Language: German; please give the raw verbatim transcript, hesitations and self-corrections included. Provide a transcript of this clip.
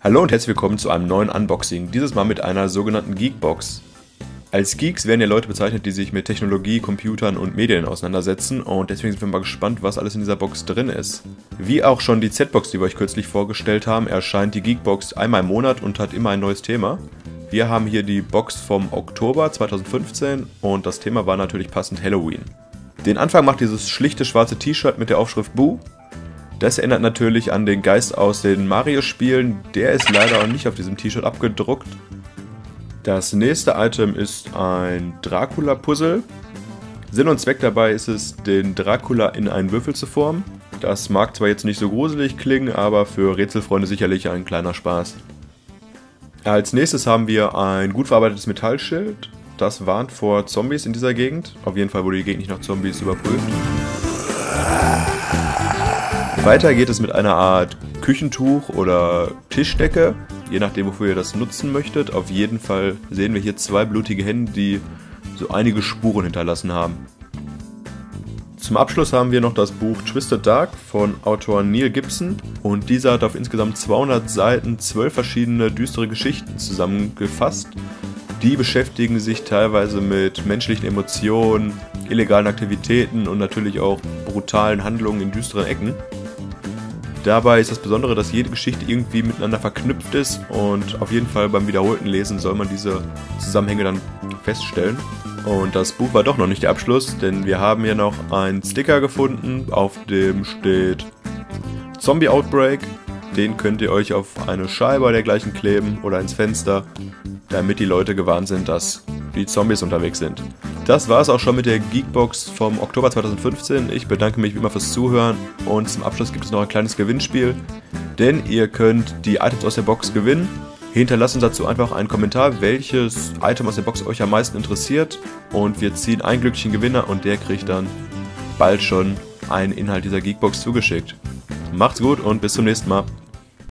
Hallo und herzlich willkommen zu einem neuen Unboxing, dieses Mal mit einer sogenannten Geekbox. Als Geeks werden ja Leute bezeichnet, die sich mit Technologie, Computern und Medien auseinandersetzen, und deswegen sind wir mal gespannt, was alles in dieser Box drin ist. Wie auch schon die Z-Box, die wir euch kürzlich vorgestellt haben, erscheint die Geekbox einmal im Monat und hat immer ein neues Thema. Wir haben hier die Box vom Oktober zweitausendfünfzehn und das Thema war natürlich passend Halloween. Den Anfang macht dieses schlichte schwarze T-Shirt mit der Aufschrift Boo. Das erinnert natürlich an den Geist aus den Mario-Spielen, der ist leider auch nicht auf diesem T-Shirt abgedruckt. Das nächste Item ist ein Dracula-Puzzle. Sinn und Zweck dabei ist es, den Dracula in einen Würfel zu formen. Das mag zwar jetzt nicht so gruselig klingen, aber für Rätselfreunde sicherlich ein kleiner Spaß. Als nächstes haben wir ein gut verarbeitetes Metallschild. Das warnt vor Zombies in dieser Gegend. Auf jeden Fall wurde die Gegend nicht nach Zombies überprüft. Weiter geht es mit einer Art Küchentuch oder Tischdecke, je nachdem wofür ihr das nutzen möchtet. Auf jeden Fall sehen wir hier zwei blutige Hände, die so einige Spuren hinterlassen haben. Zum Abschluss haben wir noch das Buch Twisted Dark von Autor Neil Gibson, und dieser hat auf insgesamt zweihundert Seiten zwölf verschiedene düstere Geschichten zusammengefasst. Die beschäftigen sich teilweise mit menschlichen Emotionen, illegalen Aktivitäten und natürlich auch brutalen Handlungen in düsteren Ecken. Dabei ist das Besondere, dass jede Geschichte irgendwie miteinander verknüpft ist, und auf jeden Fall beim wiederholten Lesen soll man diese Zusammenhänge dann feststellen. Und das Buch war doch noch nicht der Abschluss, denn wir haben hier noch einen Sticker gefunden, auf dem steht Zombie Outbreak. Den könnt ihr euch auf eine Scheibe oder dergleichen kleben oder ins Fenster, damit die Leute gewarnt sind, dass die Zombies unterwegs sind. Das war es auch schon mit der Geekbox vom Oktober zweitausendfünfzehn. Ich bedanke mich wie immer fürs Zuhören, und zum Abschluss gibt es noch ein kleines Gewinnspiel, denn ihr könnt die Items aus der Box gewinnen. Hinterlasst uns dazu einfach einen Kommentar, welches Item aus der Box euch am meisten interessiert, und wir ziehen einen glücklichen Gewinner und der kriegt dann bald schon einen Inhalt dieser Geekbox zugeschickt. Macht's gut und bis zum nächsten Mal.